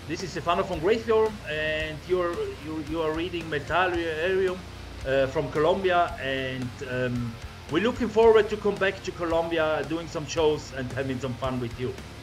This is Stefano from Graveworm, and you are reading Metallarium from Colombia, and we're looking forward to come back to Colombia, doing some shows and having some fun with you.